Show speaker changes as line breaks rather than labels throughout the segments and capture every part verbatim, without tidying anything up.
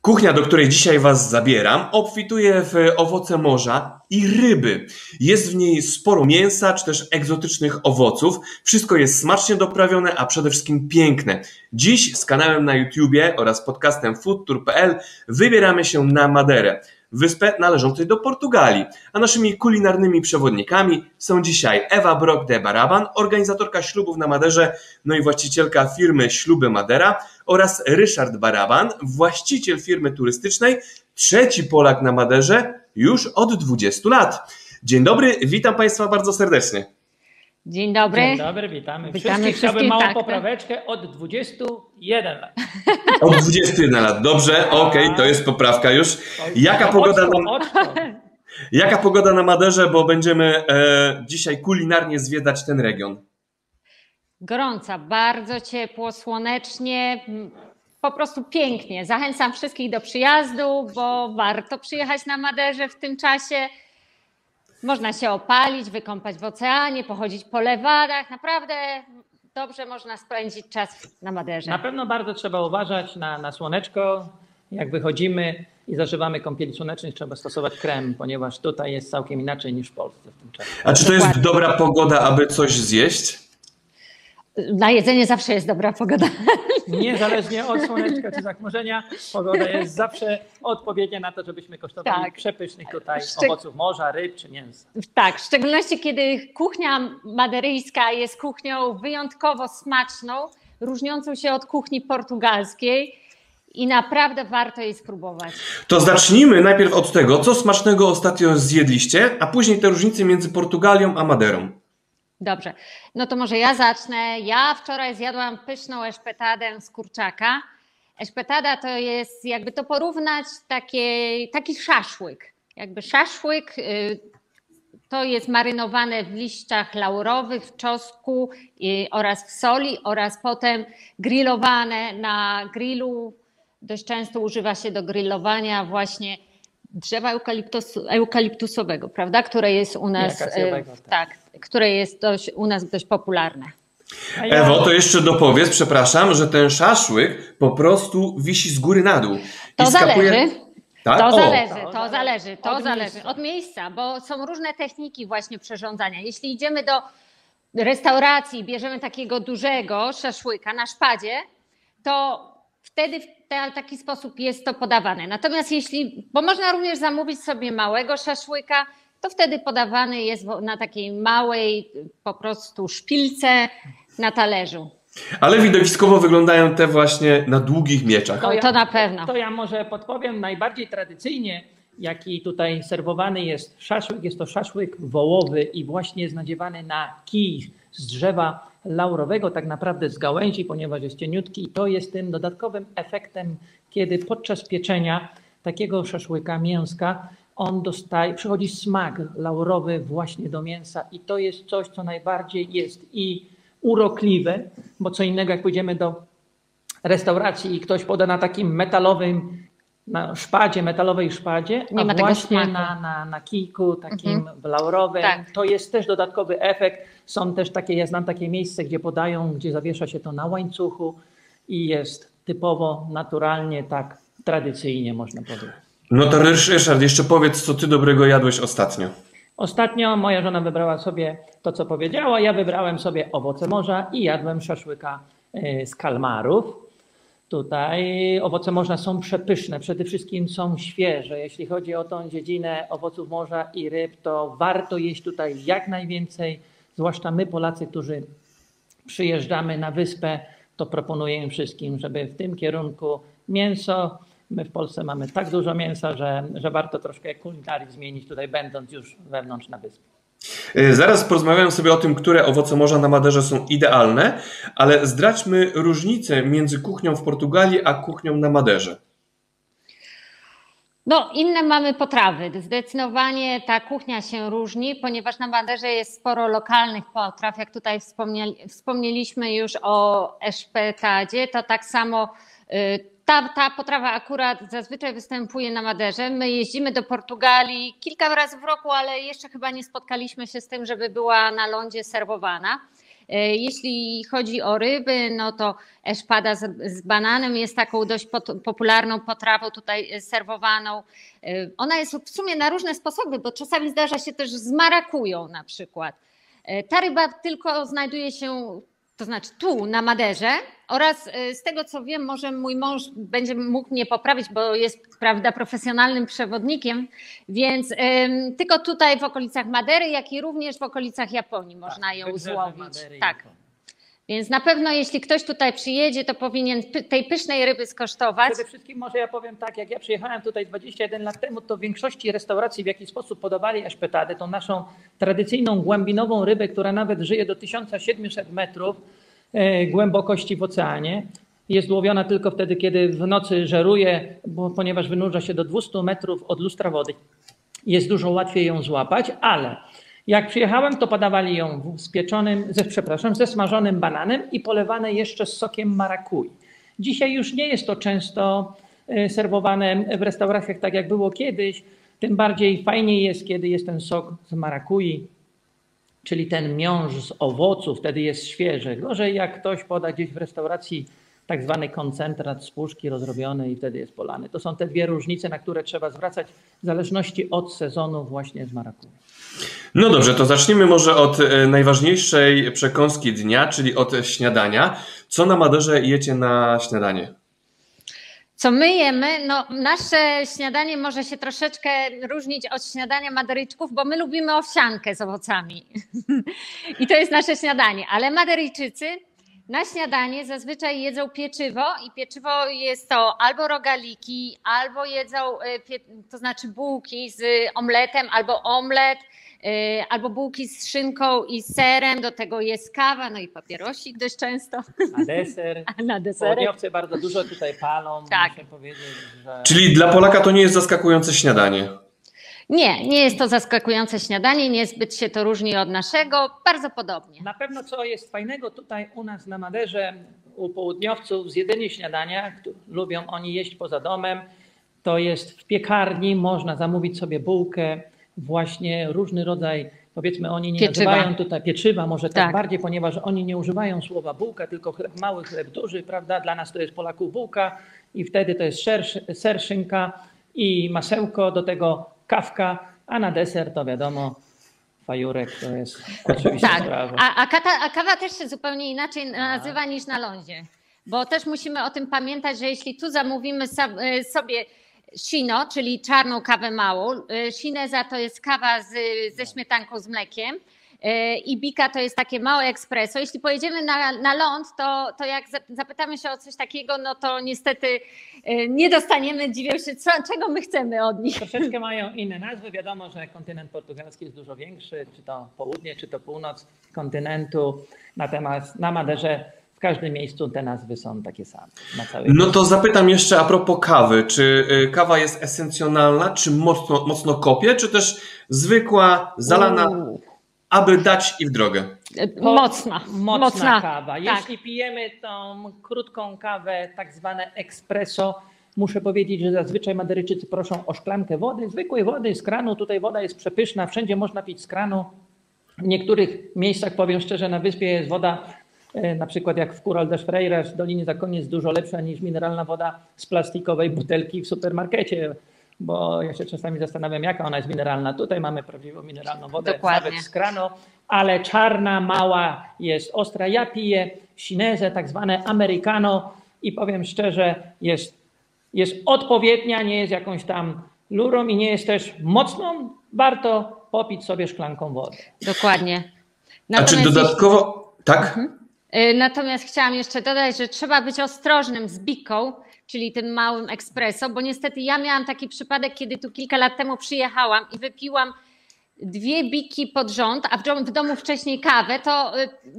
Kuchnia, do której dzisiaj Was zabieram, obfituje w owoce morza i ryby. Jest w niej sporo mięsa, czy też egzotycznych owoców. Wszystko jest smacznie doprawione, a przede wszystkim piękne. Dziś z kanałem na YouTubie oraz podcastem foodtour kropka p l wybieramy się na Maderę, wyspę należącą do Portugalii. A naszymi kulinarnymi przewodnikami są dzisiaj Ewa Brock de Baraban, organizatorka ślubów na Maderze, no i właścicielka firmy Śluby Madera, oraz Ryszard Baraban, właściciel firmy turystycznej, trzeci Polak na Maderze już od dwudziestu lat. Dzień dobry, witam Państwa bardzo serdecznie.
Dzień dobry.
Dzień dobry, witamy.
Witamy
Wszystkich. Chciałbym małą
tak,
popraweczkę od dwudziestu jeden lat.
Od dwudziestu jeden lat, dobrze, okej, okay, to jest poprawka już. Jaka pogoda na, jaka pogoda na Maderze, bo będziemy e, dzisiaj kulinarnie zwiedzać ten region?
Gorąca, bardzo ciepło, słonecznie, po prostu pięknie. Zachęcam wszystkich do przyjazdu, bo warto przyjechać na Maderze w tym czasie. Można się opalić, wykąpać w oceanie, pochodzić po lewadach. Naprawdę dobrze można spędzić czas na Maderze.
Na pewno bardzo trzeba uważać na, na słoneczko. Jak wychodzimy i zażywamy kąpieli słonecznych, trzeba stosować krem, ponieważ tutaj jest całkiem inaczej niż w Polsce w tym czasie.
A czy to jest dobra pogoda, aby coś zjeść?
Na jedzenie zawsze jest dobra pogoda.
Niezależnie od słoneczka czy zachmurzenia, pogoda jest zawsze odpowiednia na to, żebyśmy kosztowali tak. przepysznych tutaj Szczeg... owoców morza, ryb czy mięsa.
Tak, w szczególności kiedy kuchnia maderyjska jest kuchnią wyjątkowo smaczną, różniącą się od kuchni portugalskiej i naprawdę warto jej spróbować.
To zacznijmy najpierw od tego, co smacznego ostatnio zjedliście, a później te różnice między Portugalią a Maderą.
Dobrze, no to może ja zacznę. Ja wczoraj zjadłam pyszną eszpetadę z kurczaka. Eszpetada to jest, jakby to porównać, takie, taki szaszłyk. Jakby szaszłyk to jest marynowane w liściach laurowych, w czosnku oraz w soli oraz potem grillowane na grillu. Dość często używa się do grillowania właśnie drzewa eukaliptusu, eukaliptusowego, prawda? Które jest u nas, e, tak, które jest dość, u nas dość popularne.
Ewo, to jeszcze dopowiedz, przepraszam, że ten szaszłyk po prostu wisi z góry na dół.
To I skapuje... zależy.
Tak?
To
o.
zależy, to zależy, to
od
zależy
miejsca.
od miejsca, bo są różne techniki właśnie przyrządzania. Jeśli idziemy do restauracji, bierzemy takiego dużego szaszłyka na szpadzie, to wtedy w taki sposób jest to podawane. Natomiast jeśli, bo można również zamówić sobie małego szaszłyka, to wtedy podawany jest na takiej małej po prostu szpilce na talerzu.
Ale widowiskowo wyglądają te właśnie na długich mieczach.
To, ja, to na pewno.
To ja może podpowiem, najbardziej tradycyjnie, jaki tutaj serwowany jest szaszłyk, jest to szaszłyk wołowy i właśnie jest nadziewany na kij z drzewa laurowego, tak naprawdę z gałęzi, ponieważ jest cieniutki i to jest tym dodatkowym efektem, kiedy podczas pieczenia takiego szaszłyka, mięska, on dostaje, przychodzi smak laurowy właśnie do mięsa i to jest coś, co najbardziej jest i urokliwe, bo co innego jak pójdziemy do restauracji i ktoś poda na takim metalowym na szpadzie, metalowej szpadzie,
nie
a
ma
właśnie
tego
na, na, na kijku takim
mhm.
laurowym,
tak.
to jest też dodatkowy efekt. Są też takie, ja znam takie miejsce, gdzie podają, gdzie zawiesza się to na łańcuchu i jest typowo, naturalnie, tak tradycyjnie można powiedzieć.
No to Ryszard, jeszcze powiedz, co ty dobrego jadłeś ostatnio.
Ostatnio moja żona wybrała sobie to, co powiedziała, ja wybrałem sobie owoce morza i jadłem szaszłyka z kalmarów. Tutaj owoce morza są przepyszne, przede wszystkim są świeże. Jeśli chodzi o tą dziedzinę owoców morza i ryb, to warto jeść tutaj jak najwięcej, zwłaszcza my Polacy, którzy przyjeżdżamy na wyspę, to proponuję wszystkim, żeby w tym kierunku mięso, my w Polsce mamy tak dużo mięsa, że, że warto troszkę kulinarii zmienić tutaj, będąc już wewnątrz na wyspie.
Zaraz porozmawiamy sobie o tym, które owoce morza na Maderze są idealne, ale zdradźmy różnicę między kuchnią w Portugalii a kuchnią na Maderze.
No, inne mamy potrawy. Zdecydowanie ta kuchnia się różni, ponieważ na Maderze jest sporo lokalnych potraw. Jak tutaj wspomnieli, wspomnieliśmy już o eszpetadzie, to tak samo ta, ta potrawa akurat zazwyczaj występuje na Maderze. My jeździmy do Portugalii kilka razy w roku, ale jeszcze chyba nie spotkaliśmy się z tym, żeby była na lądzie serwowana. Jeśli chodzi o ryby, no to eszpada z, z bananem jest taką dość pot, popularną potrawą tutaj serwowaną. Ona jest w sumie na różne sposoby, bo czasami zdarza się też z marakują na przykład. Ta ryba tylko znajduje się, to znaczy tu na Maderze oraz z tego co wiem, może mój mąż będzie mógł mnie poprawić, bo jest, prawda, profesjonalnym przewodnikiem, więc ym, tylko tutaj w okolicach Madery, jak i również w okolicach Japonii można
tak,
ją złowić.
Madery,
tak.
Japonii.
Więc na pewno jeśli ktoś tutaj przyjedzie, to powinien tej pysznej ryby skosztować.
Przede wszystkim może ja powiem tak, jak ja przyjechałem tutaj dwadzieścia jeden lat temu, to w większości restauracji w jakiś sposób podawali eszpetadę, tą naszą tradycyjną głębinową rybę, która nawet żyje do tysiąc siedemset metrów e, głębokości w oceanie. Jest łowiona tylko wtedy, kiedy w nocy żeruje, bo, ponieważ wynurza się do dwustu metrów od lustra wody. Jest dużo łatwiej ją złapać, ale jak przyjechałem, to podawali ją z pieczonym, ze, przepraszam, ze smażonym bananem i polewane jeszcze z sokiem marakui. Dzisiaj już nie jest to często serwowane w restauracjach tak jak było kiedyś. Tym bardziej fajniej jest, kiedy jest ten sok z marakui, czyli ten miąższ z owoców, wtedy jest świeży. Gorzej jak ktoś poda gdzieś w restauracji tak zwany koncentrat z puszki rozrobiony i wtedy jest polany. To są te dwie różnice, na które trzeba zwracać w zależności od sezonu właśnie z marakui.
No dobrze, to zacznijmy może od najważniejszej przekąski dnia, czyli od śniadania. Co na Maderze jecie na śniadanie?
Co my jemy? No, nasze śniadanie może się troszeczkę różnić od śniadania Maderyjczyków, bo my lubimy owsiankę z owocami. I to jest nasze śniadanie. Ale Maderyjczycy na śniadanie zazwyczaj jedzą pieczywo i pieczywo jest to albo rogaliki, albo jedzą, to znaczy bułki z omletem, albo omlet, albo bułki z szynką i serem, do tego jest kawa, no i papierosik dość często.
Na deser.
A na deser.
Południowcy bardzo dużo tutaj palą,
tak.
muszę powiedzieć, że...
Czyli dla Polaka to nie jest zaskakujące śniadanie?
Nie, nie jest to zaskakujące śniadanie, niezbyt się to różni od naszego, bardzo podobnie.
Na pewno co jest fajnego tutaj u nas na Maderze, u południowców, zjedzenie śniadania, które lubią oni jeść poza domem, to jest w piekarni, można zamówić sobie bułkę, właśnie różny rodzaj, powiedzmy oni nie
pieczywa.
nazywają tutaj pieczywa, może tak,
tak
bardziej, ponieważ oni nie używają słowa bułka, tylko chleb mały, chleb duży, prawda? Dla nas to jest Polaków bułka i wtedy to jest ser, ser szynka i masełko, do tego kawka, a na deser to wiadomo, fajurek to jest oczywista
tak.
sprawa.
A, a, kata, a kawa też się zupełnie inaczej nazywa a. niż na lądzie, bo też musimy o tym pamiętać, że jeśli tu zamówimy sobie Shino, czyli czarną kawę małą, Shineza to jest kawa z, ze śmietanką z mlekiem, i Bika to jest takie małe espresso. Jeśli pojedziemy na, na ląd, to, to jak zapytamy się o coś takiego, no to niestety nie dostaniemy, dziwią się, co, czego my chcemy od nich.
Troszeczkę mają inne nazwy. Wiadomo, że kontynent portugalski jest dużo większy, czy to południe, czy to północ kontynentu. Natomiast na Maderze w każdym miejscu te nazwy są takie same. Na całej
no to zapytam jeszcze a propos kawy. Czy kawa jest esencjonalna, czy mocno, mocno kopie, czy też zwykła, zalana, Uuu. aby dać i w drogę?
Mocna.
Mocna,
Mocna
kawa.
Tak.
Jeśli pijemy tą krótką kawę, tak zwane espresso, muszę powiedzieć, że zazwyczaj Maderyjczycy proszą o szklankę wody, zwykłej wody z kranu. Tutaj woda jest przepyszna, wszędzie można pić z kranu. W niektórych miejscach, powiem szczerze, na wyspie jest woda, na przykład jak w Curral das Freiras w Dolinie Zakonnic, jest dużo lepsza niż mineralna woda z plastikowej butelki w supermarkecie, bo ja się czasami zastanawiam, jaka ona jest mineralna. Tutaj mamy prawdziwą mineralną wodę,
Dokładnie.
nawet z kranu, ale czarna, mała, jest ostra. Ja piję Shinezę, tak zwane americano i powiem szczerze, jest, jest odpowiednia, nie jest jakąś tam lurą i nie jest też mocną. Warto popić sobie szklanką wody.
Dokładnie.
Natomiast A czy dodatkowo... Jeśli... Tak?
Mhm. Natomiast chciałam jeszcze dodać, że trzeba być ostrożnym z biką, czyli tym małym espresso, bo niestety ja miałam taki przypadek, kiedy tu kilka lat temu przyjechałam i wypiłam dwie biki pod rząd, a w domu wcześniej kawę, to,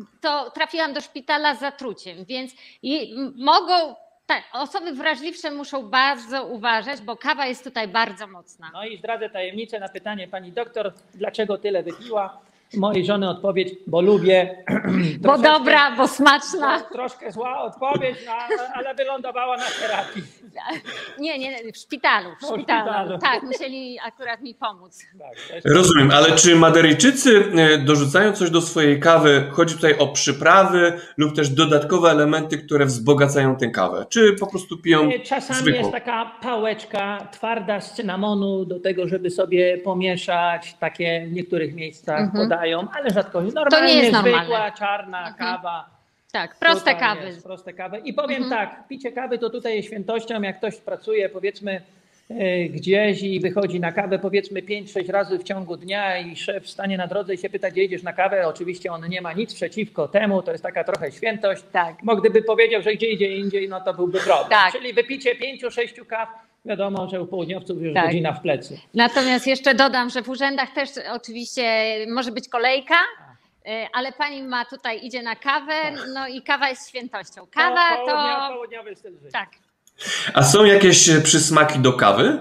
to trafiłam do szpitala z zatruciem, więc mogą, tak, osoby wrażliwsze muszą bardzo uważać, bo kawa jest tutaj bardzo mocna.
No i zdradzę tajemnicę na pytanie pani doktor, dlaczego tyle wypiła. mojej żony odpowiedź, bo lubię.
Bo dobra, bo smaczna.
Troszkę zła odpowiedź, no, ale wylądowała na terapii.
Nie, nie, w szpitalu. W
O, w
szpitalu.
szpitalu.
Tak, musieli akurat mi pomóc.
Tak,
Rozumiem, ale czy Maderyjczycy e, dorzucają coś do swojej kawy? Chodzi tutaj o przyprawy lub też dodatkowe elementy, które wzbogacają tę kawę? Czy po prostu piją
Czasami
zwykłą?
jest taka pałeczka twarda z cynamonu do tego, żeby sobie pomieszać. Takie w niektórych miejscach
Mhm.
podają, ale rzadko. Normalnie
jest
zwykła,
normalne.
czarna
Mhm.
kawa.
Tak, proste
Tutaj
kawy.
Jest, proste kawy. I powiem
Mhm.
tak, picie kawy to tutaj jest świętością. Jak ktoś pracuje powiedzmy e, gdzieś i wychodzi na kawę powiedzmy pięć sześć razy w ciągu dnia i szef stanie na drodze i się pyta, gdzie idziesz na kawę. Oczywiście on nie ma nic przeciwko temu, to jest taka trochę świętość.
Tak.
Bo gdyby powiedział, że gdzie idzie indziej, no to byłby problem.
Tak.
Czyli wypicie pięciu, sześciu kaw, wiadomo, że u południowców już
Tak.
godzina w plecy.
Natomiast jeszcze dodam, że w urzędach też oczywiście może być kolejka, y, ale pani ma tutaj, idzie na kawę, no i kawa jest świętością. Kawa
To południowy,
to...
południowy styl życia.
Tak.
A są jakieś e, przysmaki do kawy?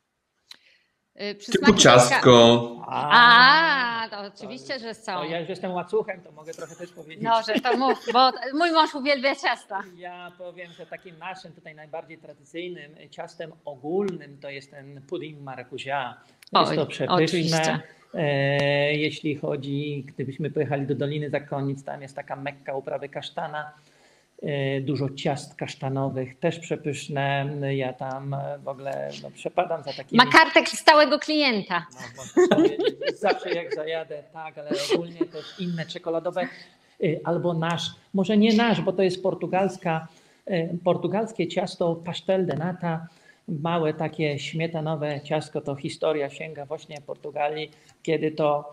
Y,
Typu
przysmaki do ka-
ciastko.
A, to oczywiście, że są.
To ja już jestem łacuchem, to mogę trochę też powiedzieć.
No, że to mów, bo mój mąż uwielbia ciasta.
Ja powiem, że takim naszym tutaj najbardziej tradycyjnym ciastem ogólnym to jest ten pudding maracujá. Jest
Oj,
to przepyszne.
oczywiście.
E, jeśli chodzi, gdybyśmy pojechali do Doliny Zakonic, tam jest taka mekka uprawy kasztana. E, dużo ciast kasztanowych, też przepyszne. Ja tam e, w ogóle no, przepadam za takimi...
Ma kartę stałego klienta.
No, można powiedzieć, zawsze jak zajadę, tak, ale ogólnie też inne czekoladowe y, albo nasz, może nie nasz, bo to jest portugalska, y, portugalskie ciasto pastel de nata, małe takie śmietanowe ciastko, to historia sięga właśnie Portugalii, kiedy to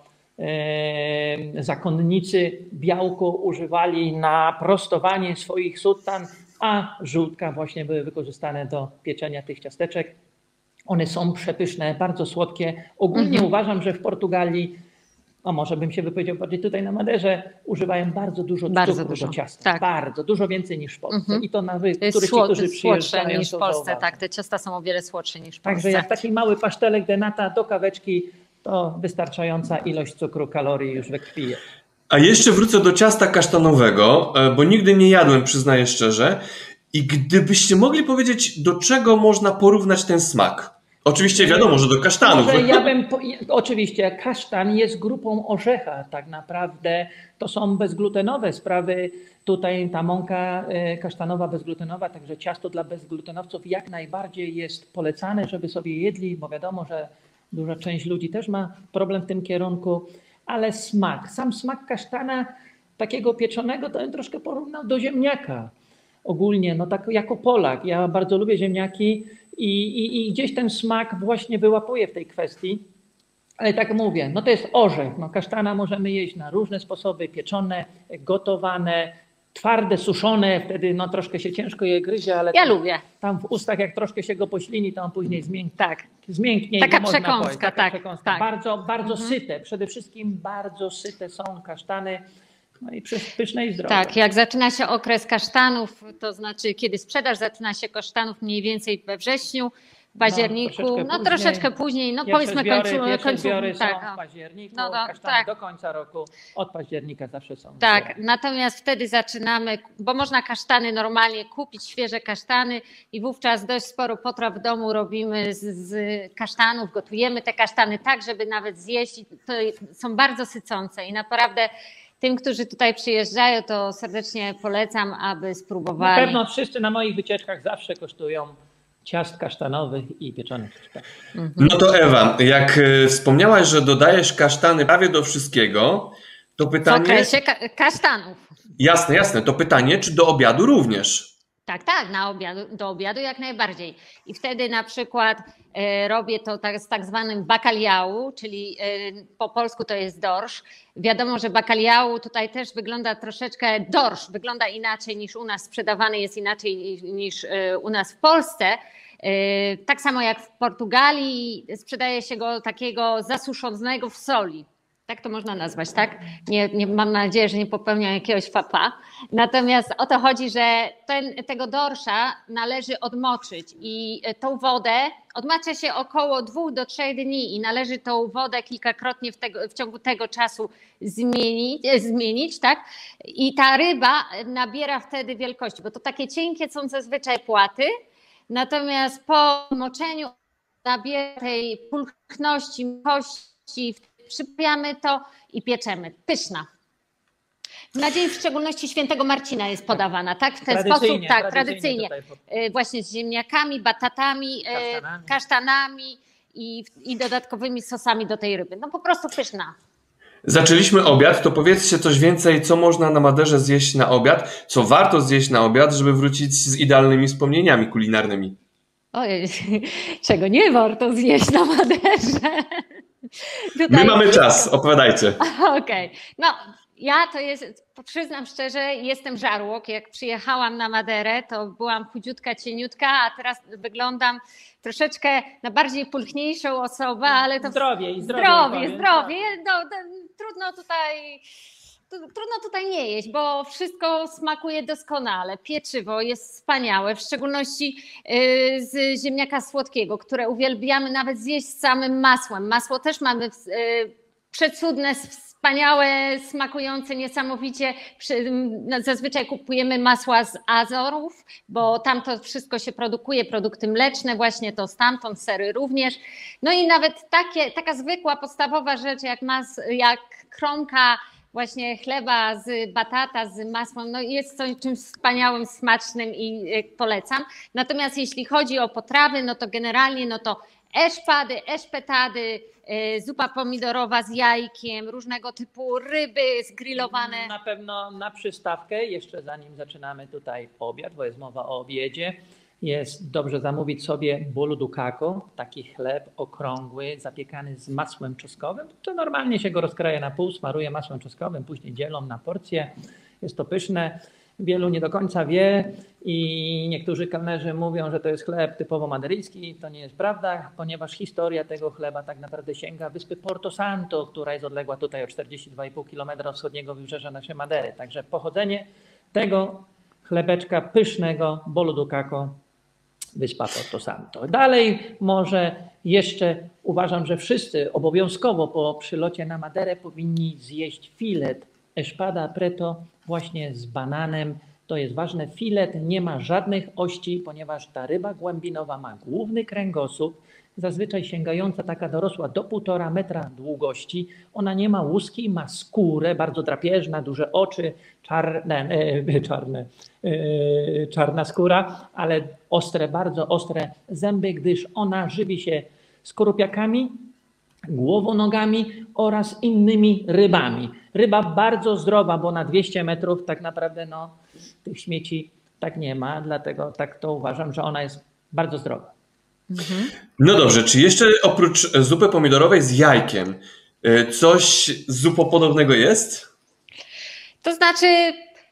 y, zakonnicy białko używali na prostowanie swoich sutan, a żółtka właśnie były wykorzystane do pieczenia tych ciasteczek. One są przepyszne, bardzo słodkie. Ogólnie
Mhm.
uważam, że w Portugalii, a może bym się wypowiedział bardziej tutaj na Maderze, używają bardzo dużo
Bardzo
cukru
dużo,
do ciasta.
tak.
Bardzo, dużo więcej niż w Polsce.
Mhm.
I to nawet
To jest
turyści,
słod-
którzy
słodsze
przyjeżdżają,
niż w
to
Polsce,
zauważą.
tak. Te ciasta są o wiele słodsze niż w
Także
Polsce.
jak taki mały pasztelek de nata do kaweczki, to wystarczająca ilość cukru, kalorii już we krwi jest.
A jeszcze wrócę do ciasta kasztanowego, e, bo nigdy nie jadłem, przyznaję szczerze. I gdybyście mogli powiedzieć, do czego można porównać ten smak? Oczywiście wiadomo, że do kasztanów.
Może ja bym, po, oczywiście kasztan jest grupą orzecha tak naprawdę, to są bezglutenowe sprawy, tutaj ta mąka e, kasztanowa bezglutenowa, także ciasto dla bezglutenowców jak najbardziej jest polecane, żeby sobie jedli, bo wiadomo, że duża część ludzi też ma problem w tym kierunku, ale smak, sam smak kasztana takiego pieczonego to bym troszkę porównał do ziemniaka. Ogólnie, no tak jako Polak, ja bardzo lubię ziemniaki i, i, i gdzieś ten smak właśnie wyłapuję w tej kwestii. Ale tak mówię, no to jest orzech. No kasztana możemy jeść na różne sposoby, pieczone, gotowane, twarde, suszone, wtedy no troszkę się ciężko je gryzie, ale
Ja
tam,
lubię.
tam w ustach jak troszkę się go poślini, to on później zmięknie.
Tak.
Zmięknie
Taka
i można
przekąska,
pojeść. Taka
tak,
przekąska.
tak.
Bardzo, bardzo
Mhm.
syte. Przede wszystkim bardzo syte są kasztany. No i przy- pyszne i zdrowe.
Tak, jak zaczyna się okres kasztanów, to znaczy kiedy sprzedaż zaczyna się kasztanów mniej więcej we wrześniu, w październiku,
troszeczkę
no
później.
troszeczkę później, no
Pierwsze
powiedzmy
zbiory,
końcu,
pierwsze
końcu
zbiory
tak,
są
o.
w październiku,
No, no,
kasztany
tak.
do końca roku, od października zawsze są.
Tak, natomiast wtedy zaczynamy, bo można kasztany normalnie kupić, świeże kasztany i wówczas dość sporo potraw w domu robimy z, z kasztanów, gotujemy te kasztany tak, żeby nawet zjeść. I to są bardzo sycące i naprawdę tym, którzy tutaj przyjeżdżają, to serdecznie polecam, aby
Na
spróbowali.
pewno wszyscy na moich wycieczkach zawsze kosztują ciast kasztanowych i pieczonych kasztanów.
No to Ewa, jak e, wspomniałaś, że dodajesz kasztany prawie do wszystkiego, to
W
pytanie...
okresie ka- kasztanów.
Jasne, jasne, to pytanie, czy do obiadu również?
Tak, tak, na obiadu, do obiadu jak najbardziej. I wtedy na przykład e, robię to tak, z tak zwanym bakaliału, czyli e, po polsku to jest dorsz. Wiadomo, że bakaliału tutaj też wygląda troszeczkę, dorsz wygląda inaczej niż u nas, sprzedawany jest inaczej niż e, u nas w Polsce. E, tak samo jak w Portugalii sprzedaje się go takiego zasuszonego w soli. Tak to można nazwać, tak? Nie, nie, mam nadzieję, że nie popełniam jakiegoś fapa. Natomiast o to chodzi, że ten, tego dorsza należy odmoczyć i tą wodę odmacza się około dwóch do trzech dni i należy tą wodę kilkakrotnie w, tego, w ciągu tego czasu zmienić, zmienić, tak? I ta ryba nabiera wtedy wielkości, bo to takie cienkie są zazwyczaj płaty, natomiast po moczeniu nabiera tej pulchności, kości, przyprawiamy to i pieczemy. Pyszna. Na dzień w szczególności świętego Marcina jest podawana, tak? W ten sposób, tak, tradycyjnie. tradycyjnie. Właśnie z ziemniakami, batatami, kasztanami, kasztanami i, i dodatkowymi sosami do tej ryby. No po prostu pyszna.
Zaczęliśmy obiad, to powiedzcie coś więcej, co można na Maderze zjeść na obiad, co warto zjeść na obiad, żeby wrócić z idealnymi wspomnieniami kulinarnymi.
Ojej, czego nie warto zjeść na Maderze.
Tutaj My mamy wszystko. Czas, opowiadajcie.
Okej, okay. No ja to jest, przyznam szczerze, jestem żarłok. Jak przyjechałam na Maderę, to byłam chudziutka, cieniutka, a teraz wyglądam troszeczkę na bardziej pulchniejszą osobę, ale to...
Zdrowie i zdrowie.
Zdrowie, zdrowie. No, no, trudno tutaj... Trudno tutaj nie jeść, bo wszystko smakuje doskonale. Pieczywo jest wspaniałe, w szczególności z ziemniaka słodkiego, które uwielbiamy nawet zjeść z samym masłem. Masło też mamy przecudne, wspaniałe, smakujące niesamowicie. Zazwyczaj kupujemy masła z Azorów, bo tam to wszystko się produkuje, produkty mleczne, właśnie to stamtąd, sery również. No i nawet takie, taka zwykła, podstawowa rzecz jak, mas, jak kromka właśnie chleba z batata, z masłem, no jest coś czymś wspaniałym, smacznym i polecam. Natomiast jeśli chodzi o potrawy, no to generalnie no to eszpady, eszpetady, zupa pomidorowa z jajkiem, różnego typu ryby zgrillowane.
Na pewno na przystawkę, jeszcze zanim zaczynamy tutaj obiad, bo jest mowa o obiedzie, jest dobrze zamówić sobie bolu ducaco, taki chleb okrągły, zapiekany z masłem czosnkowym. To normalnie się go rozkraja na pół, smaruje masłem czosnkowym, później dzielą na porcje. Jest to pyszne. Wielu nie do końca wie i niektórzy kelnerzy mówią, że to jest chleb typowo maderyjski. To nie jest prawda, ponieważ historia tego chleba tak naprawdę sięga wyspy Porto Santo, która jest odległa tutaj o czterdzieści dwa i pół kilometra od wschodniego wybrzeża naszej Madery. Także pochodzenie tego chlebeczka pysznego bolu ducaco, wyspa Porto Santo. Dalej może jeszcze uważam, że wszyscy obowiązkowo po przylocie na Maderę powinni zjeść filet espada preto właśnie z bananem. To jest ważne. Filet nie ma żadnych ości, ponieważ ta ryba głębinowa ma główny kręgosłup, zazwyczaj sięgająca taka dorosła do półtora metra długości. Ona nie ma łuski, ma skórę, bardzo drapieżna, duże oczy, czarne, e, czarne, e, czarna skóra, ale ostre, bardzo ostre zęby, gdyż ona żywi się skorupiakami, głowonogami oraz innymi rybami. Ryba bardzo zdrowa, bo na dwieście metrów tak naprawdę no, tych śmieci tak nie ma, dlatego tak to uważam, że ona jest bardzo zdrowa.
No dobrze, czy jeszcze oprócz zupy pomidorowej z jajkiem coś zupopodobnego jest?
To znaczy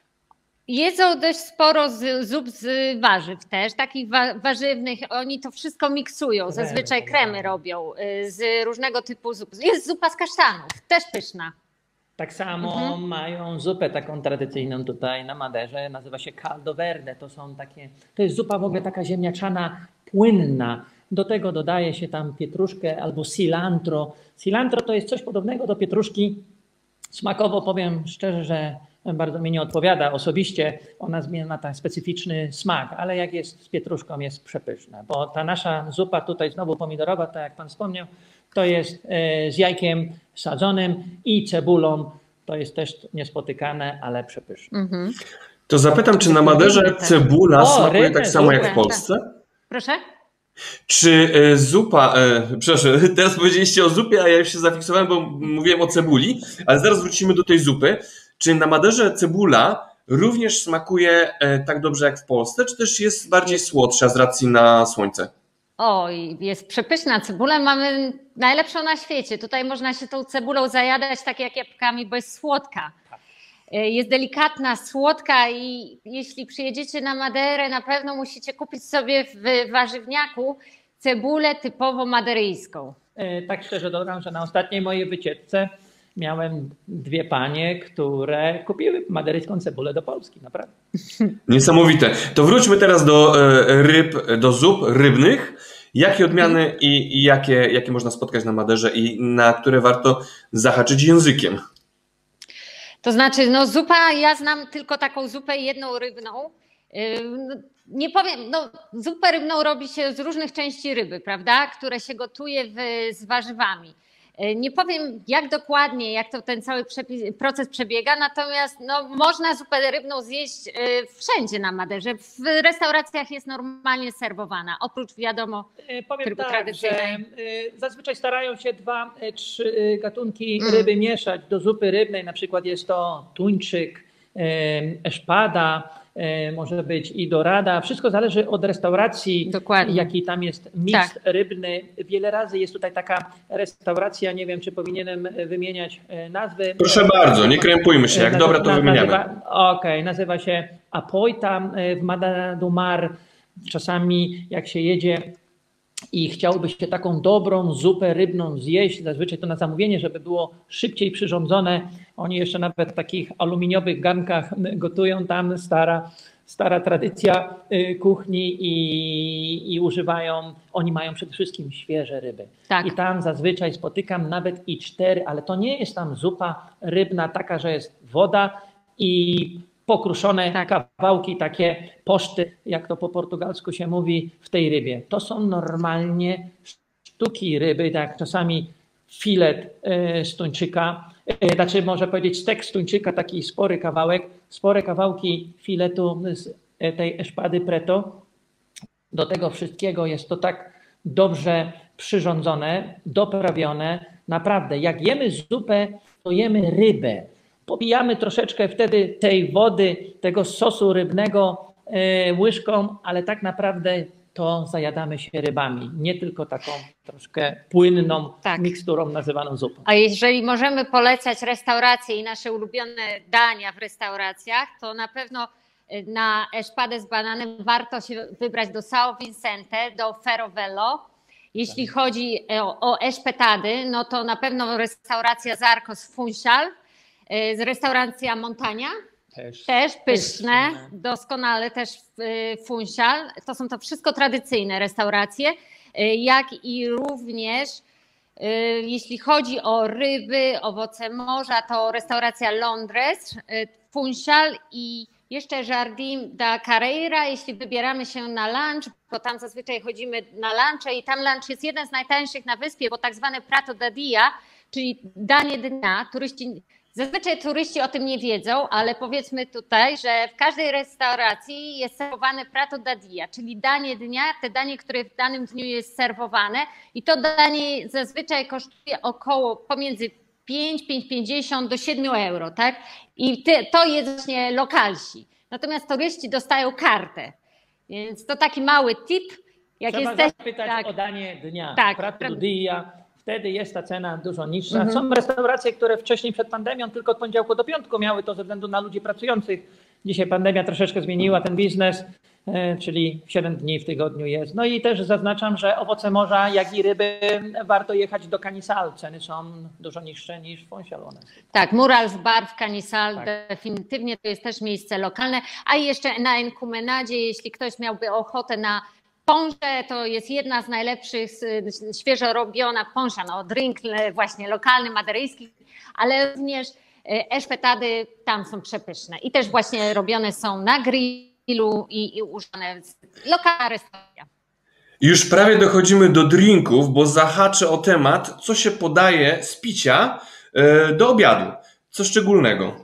jedzą dość sporo z, zup z warzyw też, takich wa warzywnych. Oni to wszystko miksują, zazwyczaj kremy robią z różnego typu zup. Jest zupa z kasztanów, też pyszna.
Tak samo mhm. mają zupę taką tradycyjną tutaj na Maderze, nazywa się caldo verde. To są takie, to jest zupa w ogóle taka ziemniaczana, płynna. Do tego dodaje się tam pietruszkę albo cilantro. Cilantro to jest coś podobnego do pietruszki. Smakowo powiem szczerze, że bardzo mi nie odpowiada osobiście. Ona ma ten specyficzny smak, ale jak jest z pietruszką, jest przepyszna. Bo ta nasza zupa tutaj znowu pomidorowa, tak jak pan wspomniał, to jest z jajkiem sadzonym i cebulą. To jest też niespotykane, ale przepyszne. Mhm.
To zapytam, czy na Maderze cebula o, smakuje ryby, tak samo jak w Polsce?
Proszę?
Czy zupa, e, przepraszam, teraz powiedzieliście o zupie, a ja już się zafiksowałem, bo mówiłem o cebuli, ale zaraz wrócimy do tej zupy. Czy na Maderze cebula również smakuje e, tak dobrze jak w Polsce, czy też jest bardziej słodsza z racji na słońce?
Oj, jest przepyszna. Cebulę mamy najlepszą na świecie. Tutaj można się tą cebulą zajadać tak jak jabłkami, bo jest słodka. Jest delikatna, słodka i jeśli przyjedziecie na Maderę, na pewno musicie kupić sobie w warzywniaku cebulę typowo maderyjską.
Tak szczerze dodam, że na ostatniej mojej wycieczce miałem dwie panie, które kupiły maderyjską cebulę do Polski, naprawdę.
Niesamowite. To wróćmy teraz do ryb, do zup rybnych. Jakie odmiany i, i jakie, jakie można spotkać na Maderze i na które warto zahaczyć językiem?
To znaczy, no zupa, ja znam tylko taką zupę jedną rybną. Nie powiem, no zupę rybną robi się z różnych części ryby, prawda, które się gotuje w, z warzywami. Nie powiem jak dokładnie, jak to ten cały przepis, proces przebiega, natomiast no, można zupę rybną zjeść wszędzie na Maderze. W restauracjach jest normalnie serwowana, oprócz wiadomo
Powiem tak,
tradycyjnej.
że zazwyczaj starają się dwa, trzy gatunki ryby mieszać do zupy rybnej, na przykład jest to tuńczyk, eszpada, może być i dorada. Wszystko zależy od restauracji,
Dokładnie.
Jaki tam jest miks
tak.
rybny. Wiele razy jest tutaj taka restauracja, nie wiem, czy powinienem wymieniać nazwy.
Proszę bardzo, nie krępujmy się, jak nazywa, dobra to wymieniamy.
Okej, okay, nazywa się Apoita w Mada do Mar. Czasami jak się jedzie i chciałby się taką dobrą zupę rybną zjeść, zazwyczaj to na zamówienie, żeby było szybciej przyrządzone. Oni jeszcze nawet w takich aluminiowych garnkach gotują, tam stara, stara tradycja kuchni i, i używają, oni mają przede wszystkim świeże ryby.
Tak.
I tam zazwyczaj spotykam nawet i cztery, ale to nie jest tam zupa rybna taka, że jest woda i pokruszone tak. kawałki, takie poszty, jak to po portugalsku się mówi, w tej rybie. To są normalnie sztuki ryby, tak czasami filet z tuńczyka, znaczy może powiedzieć stek z tuńczyka, taki spory kawałek, spore kawałki filetu z tej eszpady preto. Do tego wszystkiego jest to tak dobrze przyrządzone, doprawione. Naprawdę, jak jemy zupę, to jemy rybę. Popijamy troszeczkę wtedy tej wody, tego sosu rybnego e, łyżką, ale tak naprawdę to zajadamy się rybami, nie tylko taką troszkę płynną tak. miksturą nazywaną zupą.
A jeżeli możemy polecać restauracje i nasze ulubione dania w restauracjach, to na pewno na eszpadę z bananem warto się wybrać do São Vicente, do Ferrovello. Jeśli tak. chodzi o, o eszpetady, no to na pewno restauracja Zarcos Funchal, z restauracja Montania, też, też pyszne, pyszne, doskonale też Funchal. To są to wszystko tradycyjne restauracje, jak i również jeśli chodzi o ryby, owoce morza, to restauracja Londres, Funchal i jeszcze Jardim da Carreira, jeśli wybieramy się na lunch, bo tam zazwyczaj chodzimy na lunche i tam lunch jest jeden z najtańszych na wyspie, bo tak zwane prato da dia, czyli danie dnia, turyści Zazwyczaj turyści o tym nie wiedzą, ale powiedzmy tutaj, że w każdej restauracji jest serwowane prato da dia, czyli danie dnia, te danie, które w danym dniu jest serwowane i to danie zazwyczaj kosztuje około pomiędzy pięć, pięć pięćdziesiąt do siedmiu euro, tak? I to jest właśnie lokalsi. Natomiast turyści dostają kartę, więc to taki mały tip. Jak
Trzeba
jesteś,
zapytać
tak,
o danie dnia,
tak,
prato da dia. Wtedy jest ta cena dużo niższa.
Mhm.
Są restauracje, które wcześniej przed pandemią tylko od poniedziałku do piątku miały to ze względu na ludzi pracujących. Dzisiaj pandemia troszeczkę zmieniła ten biznes, czyli siedem dni w tygodniu jest. No i też zaznaczam, że owoce morza, jak i ryby warto jechać do Canisal. Ceny są dużo niższe niż w Funchal.
Tak, Murals Bar w Canisal,
tak.
Definitywnie to jest też miejsce lokalne. A jeszcze na Encumenadzie, jeśli ktoś miałby ochotę na Ponże, to jest jedna z najlepszych, świeżo robiona ponsza, no drink właśnie lokalny, maderyjski, ale również eszpetady tam są przepyszne i też właśnie robione są na grillu i, i używane w lokalna restauracja.
Już prawie dochodzimy do drinków, bo zahaczę o temat, co się podaje z picia do obiadu. Co szczególnego?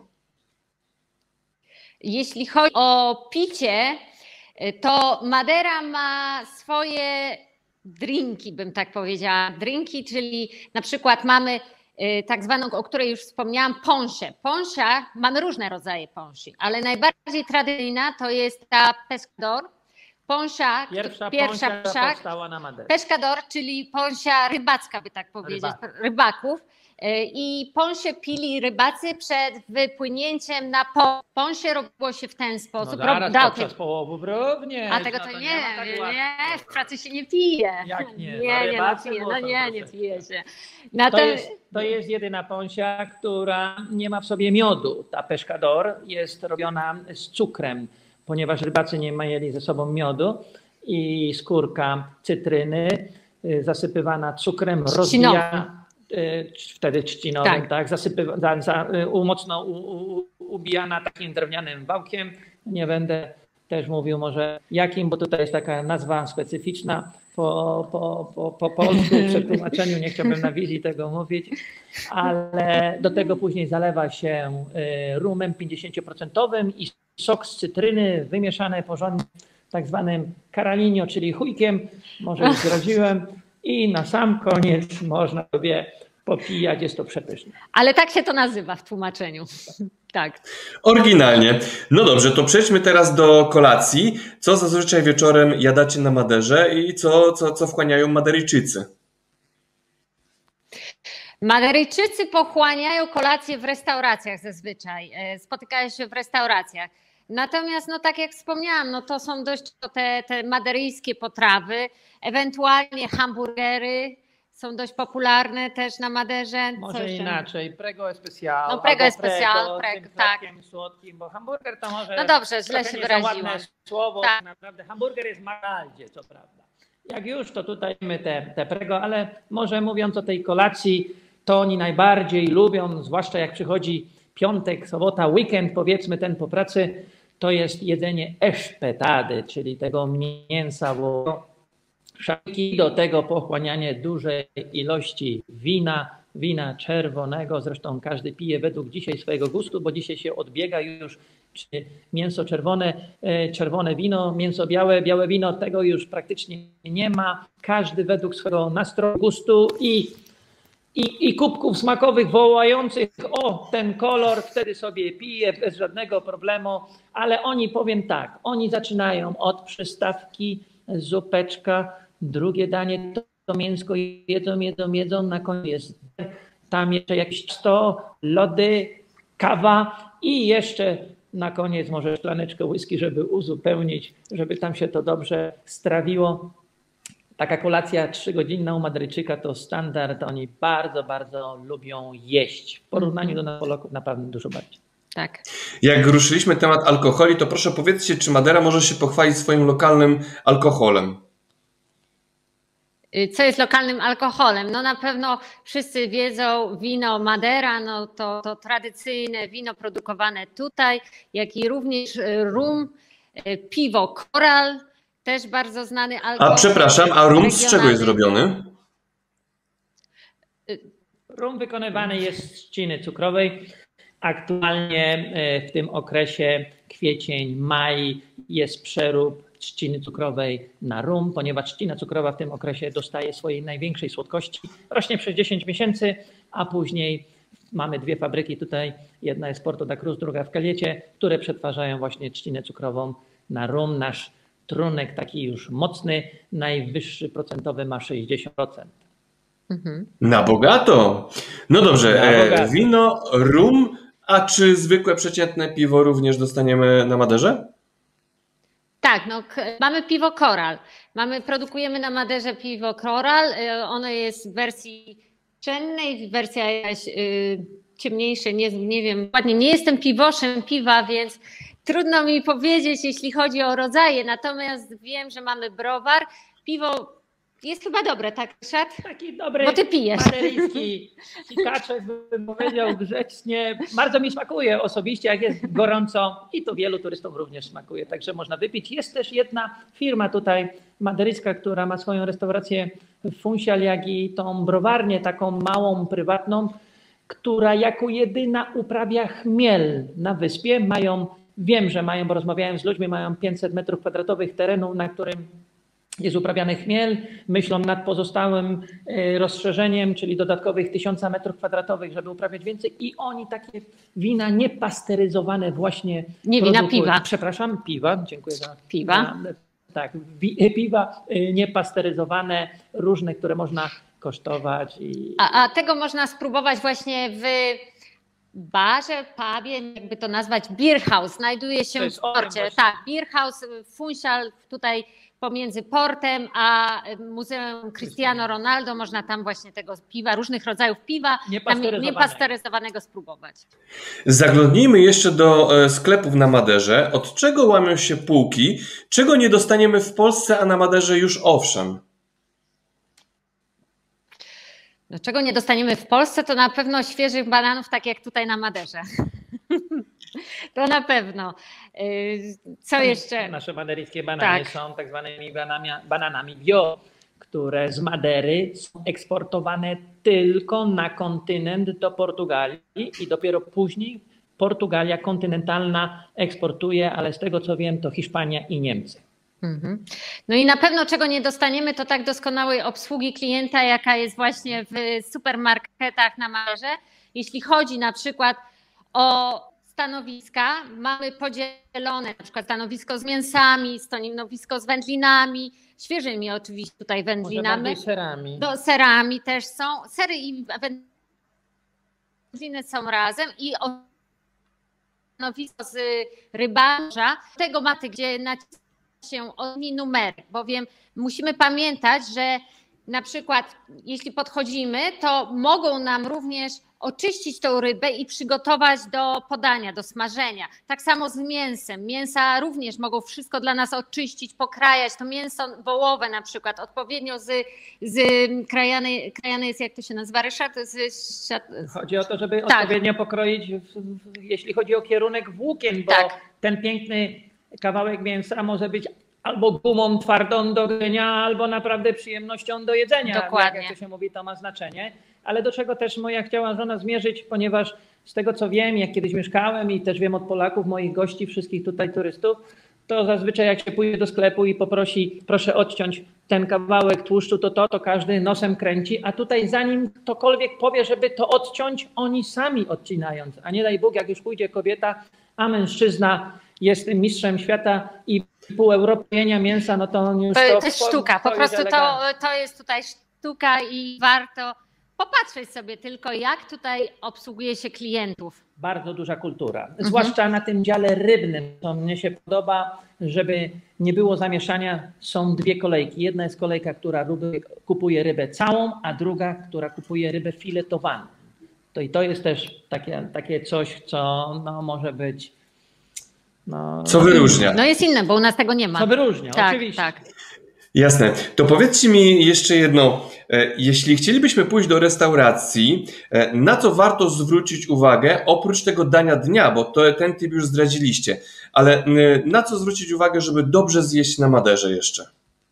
Jeśli chodzi o picie, to Madera ma swoje drinki, bym tak powiedziała. Drinki, czyli na przykład mamy tak zwaną, o której już wspomniałam, ponszę. Ponsza, mamy różne rodzaje ponszy, ale najbardziej tradycyjna to jest ta pescador. Ponsza,
pierwsza,
pierwsza
ponsza powstała na Maderze.
Pescador, czyli ponsza rybacka, by tak powiedzieć, Rybak. rybaków. I pąsie pili rybacy przed wypłynięciem na po. Pąsie robiło się w ten sposób.
No zaraz,
Rob...
podczas połowów również.
A tego
no
to,
to
nie,
nie,
nie, nie, w pracy się nie pije.
Jak nie?
Nie,
No,
nie, no,
rybacy
pije, no
muszą,
nie, nie
proszę.
pije się.
To
Ten...
jest, to jest jedyna pąsia, która nie ma w sobie miodu. Ta pescador jest robiona z cukrem, ponieważ rybacy nie mieli ze sobą miodu i skórka cytryny zasypywana cukrem rozbija, wtedy trzcinowym, tak, tak zasypywa, za, za, mocno u, u, ubijana takim drewnianym wałkiem. Nie będę też mówił może jakim, bo tutaj jest taka nazwa specyficzna po, po, po, po polsku, w przetłumaczeniu, nie chciałbym na wizji tego mówić, ale do tego później zalewa się rumem pięćdziesiąt procent i sok z cytryny wymieszane porządnie tak zwanym caralinio, czyli chujkiem, może już zdradziłem, i na sam koniec można sobie popijać, jest to przepyszne.
Ale tak się to nazywa w tłumaczeniu. Tak.
Oryginalnie. No dobrze, to przejdźmy teraz do kolacji. Co zazwyczaj wieczorem jadacie na Maderze i co, co, co wchłaniają Maderyjczycy?
Maderyjczycy pochłaniają kolację w restauracjach zazwyczaj. Spotykają się w restauracjach. Natomiast, no tak jak wspomniałam, no to są dość te, te maderyjskie potrawy, ewentualnie hamburgery są dość popularne też na Maderze.
Może
Co
inaczej, prego especial.
No prego especial,
prego,
tak.
Słodkim, bo hamburger to może
no dobrze, źle się wyraziłam.
Słowo,
tak.
Naprawdę hamburger jest w McDonaldzie, co prawda. Jak już, to tutaj mamy te, te prego, ale może mówiąc o tej kolacji, to oni najbardziej lubią, zwłaszcza jak przychodzi piątek, sobota, weekend, powiedzmy ten po pracy, to jest jedzenie eszpetady, czyli tego mięsa, bo szafki, do tego pochłanianie dużej ilości wina, wina czerwonego, zresztą każdy pije według dzisiaj swojego gustu, bo dzisiaj się odbiega już czy mięso czerwone, czerwone wino, mięso białe, białe wino, tego już praktycznie nie ma, każdy według swojego nastroju, gustu i I, I kubków smakowych wołających o ten kolor, wtedy sobie pije bez żadnego problemu, ale oni, powiem tak, oni zaczynają od przystawki, zupeczka, drugie danie to, to mięsko jedzą, jedzą, jedzą, na koniec jest tam jeszcze jakieś sto, lody, kawa i jeszcze na koniec może szklaneczkę whisky, żeby uzupełnić, żeby tam się to dobrze strawiło. Taka kolacja trzygodzinna u Maderyjczyka to standard, oni bardzo, bardzo lubią jeść. W porównaniu do nas Polaków naprawdę dużo bardziej.
Tak.
Jak ruszyliśmy temat alkoholi, to proszę powiedzcie, czy Madera może się pochwalić swoim lokalnym alkoholem?
Co jest lokalnym alkoholem? No na pewno wszyscy wiedzą, wino Madera, no to, to tradycyjne wino produkowane tutaj, jak i również rum, piwo Koral, też bardzo znany alkohol.
A przepraszam, a rum z czego jest zrobiony?
Rum wykonywany jest z trzciny cukrowej. Aktualnie w tym okresie kwiecień, maj jest przerób trzciny cukrowej na rum, ponieważ trzcina cukrowa w tym okresie dostaje swojej największej słodkości. Rośnie przez dziesięć miesięcy, a później mamy dwie fabryki tutaj. Jedna jest w Porto da Cruz, druga w Kaliecie, które przetwarzają właśnie trzcinę cukrową na rum. Nasz trunek taki już mocny, najwyższy procentowy ma sześćdziesiąt procent.
Mhm.
Na bogato. No dobrze,
Na bogato.
E, wino, rum, a czy zwykłe przeciętne piwo również dostaniemy na Maderze?
Tak, no, mamy piwo Koral. Mamy, produkujemy na Maderze piwo Koral. Ono jest w wersji pszennej, wersja jakaś y, ciemniejsza, nie, nie wiem, ładnie. Nie jestem piwoszem piwa, więc trudno mi powiedzieć, jeśli chodzi o rodzaje. Natomiast wiem, że mamy browar. Piwo jest chyba dobre, tak, Ryszard?
Taki dobry,
bo ty pijesz.
maderyjski sikaczek, bym powiedział grzecznie. Bardzo mi smakuje osobiście, jak jest gorąco i to wielu turystom również smakuje, także można wypić. Jest też jedna firma tutaj maderyjska, która ma swoją restaurację w Funchal, jak i tą browarnię taką małą, prywatną, która jako jedyna uprawia chmiel na wyspie. Mają, wiem, że mają, bo rozmawiałem z ludźmi, mają pięćset metrów kwadratowych terenu, na którym jest uprawiany chmiel, myślą nad pozostałym rozszerzeniem, czyli dodatkowych tysiąca metrów kwadratowych, żeby uprawiać więcej i oni takie wina niepasteryzowane właśnie
Nie wina,
produkują.
piwa.
Przepraszam, piwa, dziękuję za
piwa.
Za, tak, piwa niepasteryzowane, różne, które można kosztować. I...
A, a tego można spróbować właśnie w barze, pubie, jakby to nazwać, beer house, znajduje się w porcie. Tak, beer house, Funchal tutaj pomiędzy portem a Muzeum Cristiano Ronaldo, można tam właśnie tego piwa, różnych rodzajów piwa
niepasteryzowanego,
niepasteryzowanego spróbować.
Zaglądnijmy jeszcze do sklepów na Maderze. Od czego łamią się półki? Czego nie dostaniemy w Polsce, a na Maderze już owszem?
No, czego nie dostaniemy w Polsce, to na pewno świeżych bananów, tak jak tutaj na Maderze. To na pewno. Co jeszcze?
Nasze maderyjskie banany
tak.
są tak zwanymi bananami, bananami bio, które z Madery są eksportowane tylko na kontynent do Portugalii i dopiero później Portugalia kontynentalna eksportuje, ale z tego co wiem, to Hiszpania i Niemcy.
No i na pewno czego nie dostaniemy, to tak doskonałej obsługi klienta, jaka jest właśnie w supermarketach na Maderze. Jeśli chodzi na przykład o stanowiska, mamy podzielone na przykład stanowisko z mięsami, stanowisko z wędlinami, świeżymi oczywiście tutaj wędlinami.
Może serami.
Do serami też są. Sery i wędliny są razem i stanowisko z rybarza. Tego maty, gdzie naciska się oni numery, bowiem musimy pamiętać, że na przykład jeśli podchodzimy, to mogą nam również oczyścić tą rybę i przygotować do podania, do smażenia. Tak samo z mięsem. Mięsa również mogą wszystko dla nas oczyścić, pokrajać. To mięso wołowe na przykład odpowiednio z, z krajane, krajane jest, jak to się nazywa, Ryszard? Z,
chodzi o to, żeby
tak.
odpowiednio pokroić, jeśli chodzi o kierunek włókien, bo tak. ten piękny kawałek mięsa może być albo gumą twardą do gryzienia, albo naprawdę przyjemnością do jedzenia.
Dokładnie.
Jak to się mówi, to ma znaczenie. Ale do czego też moja chciała żona zmierzyć, ponieważ z tego co wiem, jak kiedyś mieszkałem i też wiem od Polaków, moich gości, wszystkich tutaj turystów, to zazwyczaj jak się pójdzie do sklepu i poprosi, proszę odciąć ten kawałek tłuszczu, to to, to każdy nosem kręci, a tutaj zanim ktokolwiek powie, żeby to odciąć, oni sami odcinając, a nie daj Bóg, jak już pójdzie kobieta, a mężczyzna jest mistrzem świata i pół Europy jenia mięsa, no to on już...
To,
to,
to jest sztuka, po prostu to, to jest tutaj sztuka i warto popatrzeć sobie tylko, jak tutaj obsługuje się klientów.
Bardzo duża kultura, mhm. zwłaszcza na tym dziale rybnym. To mnie się podoba, żeby nie było zamieszania. Są dwie kolejki. Jedna jest kolejka, która ryby, kupuje rybę całą, a druga, która kupuje rybę filetowaną. To i to jest też takie, takie coś, co no, może być...
No, co wyróżnia.
No jest inne, bo u nas tego nie ma.
Co wyróżnia,
tak,
oczywiście.
Tak.
Jasne. To powiedzcie mi jeszcze jedno. Jeśli chcielibyśmy pójść do restauracji, na co warto zwrócić uwagę, oprócz tego dania dnia, bo to, ten typ już zdradziliście, ale na co zwrócić uwagę, żeby dobrze zjeść na Maderze jeszcze?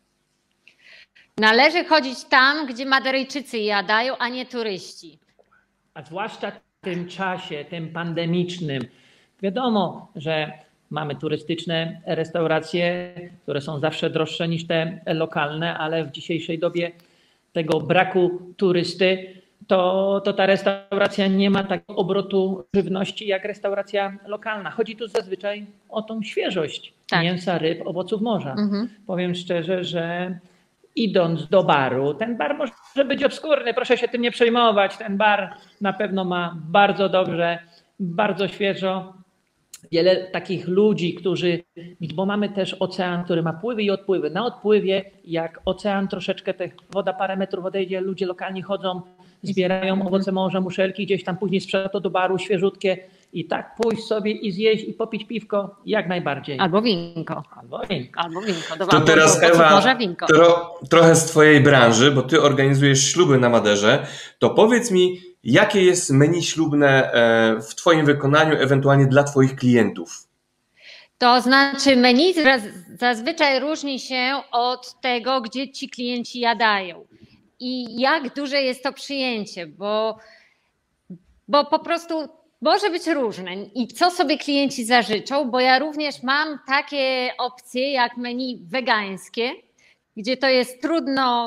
Należy chodzić tam, gdzie Maderyjczycy jadają, a nie turyści.
A zwłaszcza w tym czasie, tym pandemicznym. Wiadomo, że mamy turystyczne restauracje, które są zawsze droższe niż te lokalne, ale w dzisiejszej dobie tego braku turysty, to, to ta restauracja nie ma takiego obrotu żywności jak restauracja lokalna. Chodzi tu zazwyczaj o tą świeżość tak. mięsa, ryb, owoców morza. Mhm. Powiem szczerze, że idąc do baru, ten bar może być obskurny, proszę się tym nie przejmować, ten bar na pewno ma bardzo dobrze, bardzo świeżo. Wiele takich ludzi, którzy, bo mamy też ocean, który ma pływy i odpływy. Na odpływie, jak ocean troszeczkę, te woda parę metrów odejdzie, ludzie lokalni chodzą, zbierają owoce morza, muszelki, gdzieś tam później sprzedają to do baru, świeżutkie i tak pójść sobie i zjeść i popić piwko, jak najbardziej.
Albo winko.
Albo winko.
Albo winko. Do
to teraz Ewa, morza, winko. Tro, trochę z twojej branży, bo ty organizujesz śluby na Maderze, to powiedz mi, jakie jest menu ślubne w twoim wykonaniu, ewentualnie dla twoich klientów?
To znaczy menu zazwyczaj różni się od tego, gdzie ci klienci jadają i jak duże jest to przyjęcie, bo, bo po prostu może być różne i co sobie klienci zażyczą, bo ja również mam takie opcje jak menu wegańskie, gdzie to jest trudno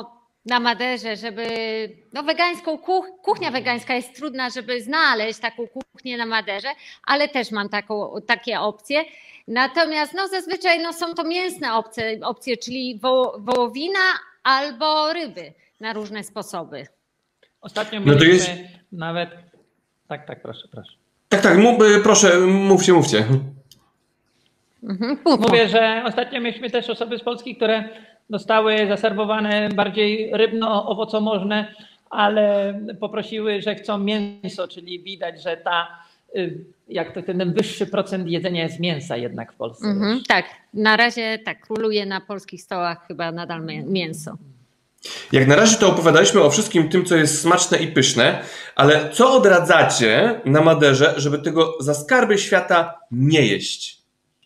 na Maderze, żeby no wegańską kuch, kuchnia wegańska jest trudna, żeby znaleźć taką kuchnię na Maderze, ale też mam taką, takie opcje. Natomiast no zazwyczaj no, są to mięsne opcje, opcje czyli wo, wołowina albo ryby na różne sposoby.
Ostatnio mieliśmy
no to jest...
nawet... Tak, tak, proszę, proszę.
Tak, tak, mów, proszę, mówcie, mówcie.
Mhm, Mówię, że ostatnio mieliśmy też osoby z Polski, które dostały zaserwowane bardziej rybno-owocomożne, ale poprosiły, że chcą mięso, czyli widać, że ta, jak to ten wyższy procent jedzenia jest mięsa jednak w Polsce.
Mhm, tak, na razie tak króluje na polskich stołach chyba nadal mięso.
Jak na razie to opowiadaliśmy o wszystkim tym, co jest smaczne i pyszne, ale co odradzacie na Maderze, żeby tego za skarby świata nie jeść?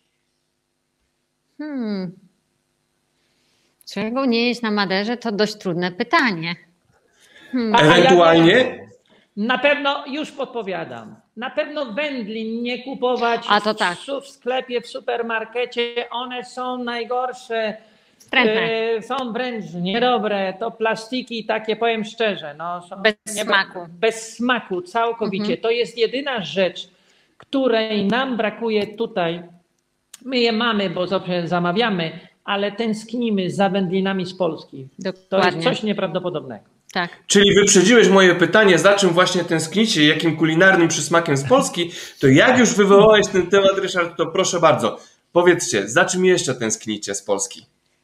Hmm. Czego nie jeść na Maderze, to dość trudne pytanie.
Hmm. Ewentualnie? Ja
na pewno już podpowiadam. Na pewno wędlin nie kupować
A to tak.
w, w sklepie, w supermarkecie. One są najgorsze.
Wstrętne.
Są wręcz niedobre. To plastiki takie, powiem szczerze. No, są
bez
nie,
smaku.
Bez smaku, całkowicie. Mhm. To jest jedyna rzecz, której nam brakuje tutaj. My je mamy, bo zamawiamy, ale tęsknimy za wędlinami z Polski. Dokładnie. To jest coś nieprawdopodobnego.
Tak.
Czyli wyprzedziłeś moje pytanie, za czym właśnie tęsknicie, jakim kulinarnym przysmakiem z Polski, to jak już wywołałeś ten temat, Ryszard, to proszę bardzo, powiedzcie, za czym jeszcze tęsknicie z Polski?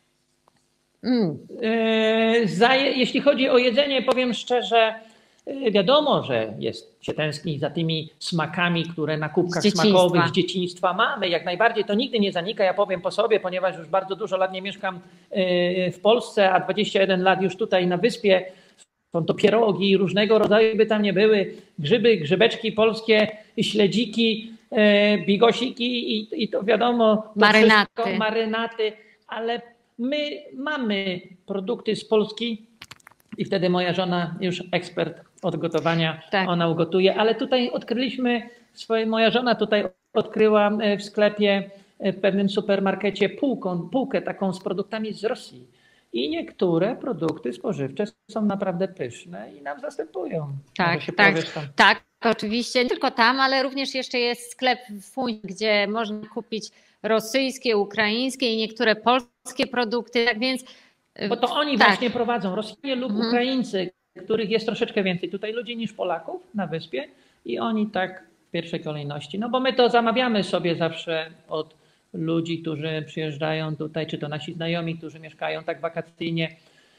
Mm. Yy, za, jeśli chodzi o jedzenie, powiem szczerze, yy, wiadomo, że jest się tęskni za tymi smakami, które na kubkach z smakowych z dzieciństwa mamy. Jak najbardziej to nigdy nie zanika. Ja powiem po sobie, ponieważ już bardzo dużo lat nie mieszkam yy, w Polsce, a dwadzieścia jeden lat już tutaj na wyspie. Są to pierogi różnego rodzaju, by tam nie były, grzyby, grzybeczki polskie, śledziki, yy, bigosiki i, i to wiadomo, to
marynaty.
Wszystko, marynaty, ale my mamy produkty z Polski i wtedy moja żona, już ekspert od gotowania, tak. Ona ugotuje, ale tutaj odkryliśmy, swoje, moja żona tutaj odkryła w sklepie, w pewnym supermarkecie półką, półkę taką z produktami z Rosji. I niektóre produkty spożywcze są naprawdę pyszne i nam zastępują.
Tak, tak, tak, oczywiście. Nie tylko tam, ale również jeszcze jest sklep w Fuń, gdzie można kupić rosyjskie, ukraińskie i niektóre polskie produkty. Tak więc,
bo to oni tak. właśnie prowadzą, Rosjanie lub mhm. Ukraińcy, których jest troszeczkę więcej tutaj ludzi niż Polaków na wyspie i oni tak w pierwszej kolejności. No bo my to zamawiamy sobie zawsze od ludzi, którzy przyjeżdżają tutaj, czy to nasi znajomi, którzy mieszkają tak wakacyjnie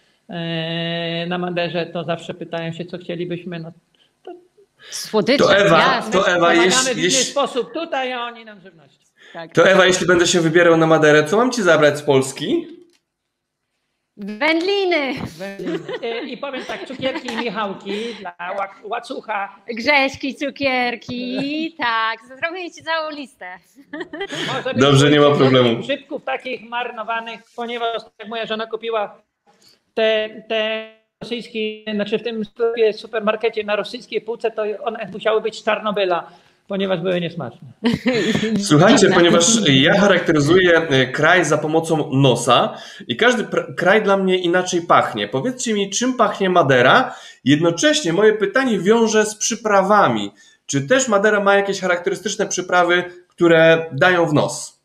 na Maderze, to zawsze pytają się, co chcielibyśmy. No, to,
Słodycze,
to Ewa, to Ewa
jeśli,
w inny
sposób tutaj, a oni nam żywność.
Tak.
To Ewa, jeśli będę się wybierał na Maderę, co mam ci zabrać z Polski?
Wędliny.
Wędliny. I powiem tak, cukierki i michałki dla łacucha.
Grześki, cukierki, tak. Zrobię ci całą listę.
Dobrze, nie ma problemu.
Grzybków takich marynowanych, ponieważ jak moja żona kupiła te, te rosyjskie, znaczy w tym sklepie, supermarkecie na rosyjskiej półce, to one musiały być z Czarnobyla, ponieważ były niesmaczne.
Słuchajcie, ponieważ ja charakteryzuję kraj za pomocą nosa i każdy kraj dla mnie inaczej pachnie. Powiedzcie mi, czym pachnie Madera? Jednocześnie moje pytanie wiąże z przyprawami. Czy też Madera ma jakieś charakterystyczne przyprawy, które dają w nos?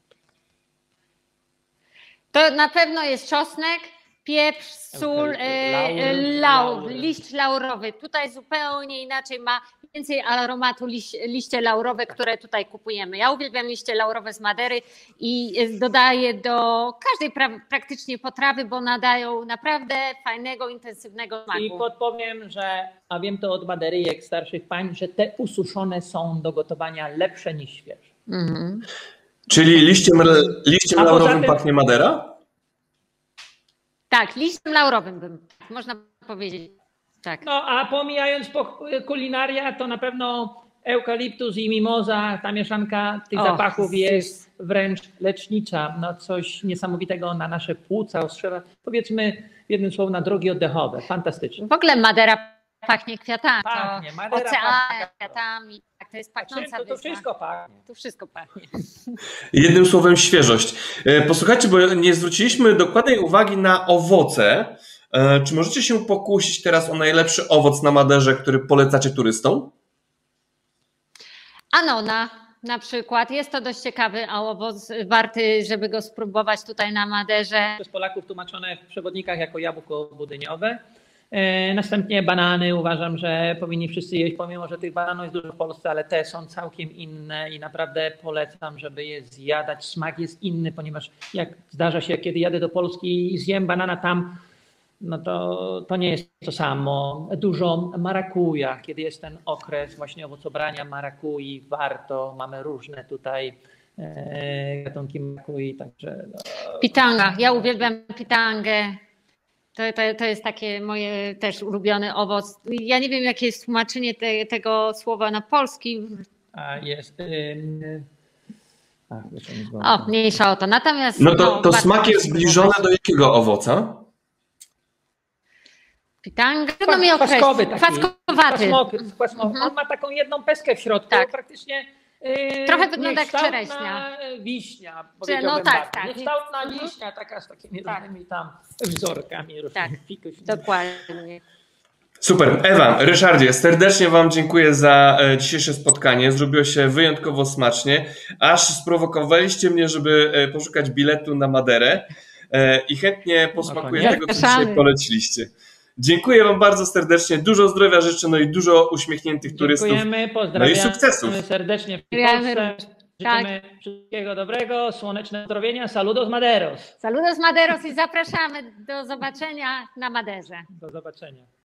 To na pewno jest czosnek, pieprz, sól, Laur, lau, liść laurowy. Tutaj zupełnie inaczej ma więcej aromatu liś, liście laurowe, które tutaj kupujemy. Ja uwielbiam liście laurowe z Madery i dodaję do każdej pra, praktycznie potrawy, bo nadają naprawdę fajnego, intensywnego smaku.
I podpowiem, że, a wiem to od Madery, jak starszych pań, że te ususzone są do gotowania lepsze niż świeże. Mhm.
Czyli liściem, liściem laurowym tym, pachnie Madera?
Tak, liściem laurowym bym, można powiedzieć. Tak.
No a pomijając kulinaria, to na pewno eukaliptus i mimoza, ta mieszanka tych oh, zapachów jest wręcz lecznicza. No coś niesamowitego na nasze płuca, ostrzewa. Powiedzmy jednym słowem na drogi oddechowe. Fantastycznie.
W ogóle Madera pachnie kwiatami,
pachnie, Madera
oceanem, kwiatami. Tak, to jest pachnąca
to, to wszystko pachnie.
To wszystko pachnie.
Jednym słowem świeżość. Posłuchajcie, bo nie zwróciliśmy dokładnej uwagi na owoce. Czy możecie się pokusić teraz o najlepszy owoc na Maderze, który polecacie turystom?
Anona na przykład. Jest to dość ciekawy owoc, warty, żeby go spróbować tutaj na Maderze.
Przez Polaków tłumaczone w przewodnikach jako jabłko budyniowe. Następnie banany uważam, że powinni wszyscy jeść, pomimo że tych bananów jest dużo w Polsce, ale te są całkiem inne i naprawdę polecam, żeby je zjadać. Smak jest inny, ponieważ jak zdarza się, kiedy jadę do Polski i zjem banana tam, no to, to nie jest to samo. Dużo marakuja, kiedy jest ten okres właśnie owocobrania marakui, warto, mamy różne tutaj gatunki marakui, także... No.
Pitanga, ja uwielbiam pitangę. To, to, to jest takie moje też ulubiony owoc. Ja nie wiem, jakie jest tłumaczenie te, tego słowa na polski.
A jest... Yy... Ach,
o, mniejsza o to. Natomiast...
No to, to smak jest zbliżony do jakiego owoca?
Pitanga? No mi
kwaskowy taki.
Kwaskowaty.
Kwaskowy. Mhm. On ma taką jedną peskę w środku. Tak. Praktycznie... Yy,
trochę wygląda jak czereśnia.
Wiśnia,
no tak, tak.
Niekształtna wiśnia, taka z takimi tak. różnymi tam wzorkami.
Tak, dokładnie.
Super. Ewa, Ryszardzie, serdecznie Wam dziękuję za dzisiejsze spotkanie. Zrobiło się wyjątkowo smacznie. Aż sprowokowaliście mnie, żeby poszukać biletu na Maderę i chętnie posmakuję tego, co dzisiaj poleciliście. Dziękuję Wam bardzo serdecznie, dużo zdrowia życzę, no i dużo uśmiechniętych turystów.
Dziękujemy, pozdrawiamy
no i sukcesów.
serdecznie w Polsce. Życzymy tak. wszystkiego dobrego, słoneczne zdrowienia, saludos Maderos.
Saludos Maderos i zapraszamy do zobaczenia na Maderze.
Do zobaczenia.